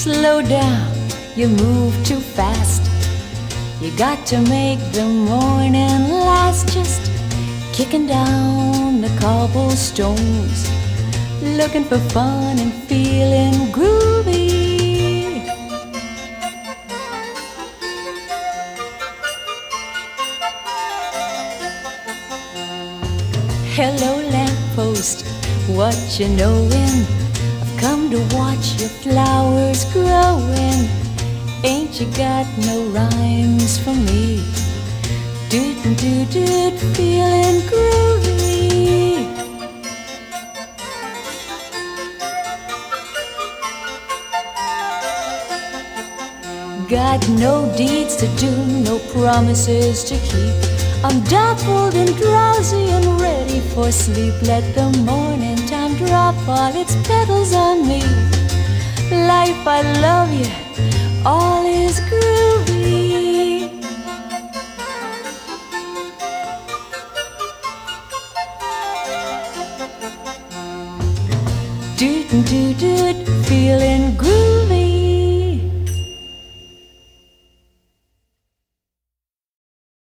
Slow down, you move too fast. You got to make the morning last. Just kicking down the cobblestones, looking for fun and feeling groovy. Hello lamppost, what you knowin'? I've come to watch your flowers growing. Ain't you got no rhymes for me? Doot doot doot, feeling groovy. Got no deeds to do, no promises to keep. I'm dappled and drowsy and ready for sleep. Let the morning time drop all its petals on me. Life, I love you, all is groovy. Doot doot doot, feeling groovy.